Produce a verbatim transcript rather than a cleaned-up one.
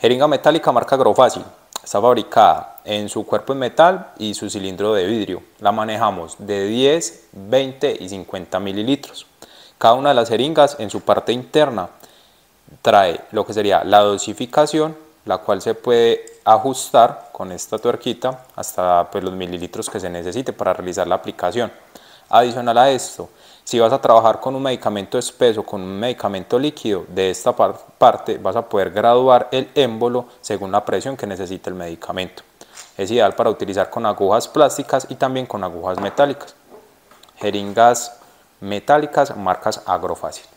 Jeringa metálica marca Agrofácil. Está fabricada en su cuerpo en metal y su cilindro de vidrio. La manejamos de diez, veinte y cincuenta mililitros. Cada una de las jeringas en su parte interna trae lo que sería la dosificación, la cual se puede ajustar con esta tuerquita hasta pues, los mililitros que se necesite para realizar la aplicación. Adicional a esto, si vas a trabajar con un medicamento espeso, con un medicamento líquido, de esta par parte vas a poder graduar el émbolo según la presión que necesite el medicamento. Es ideal para utilizar con agujas plásticas y también con agujas metálicas. Jeringas metálicas marcas Agrofácil.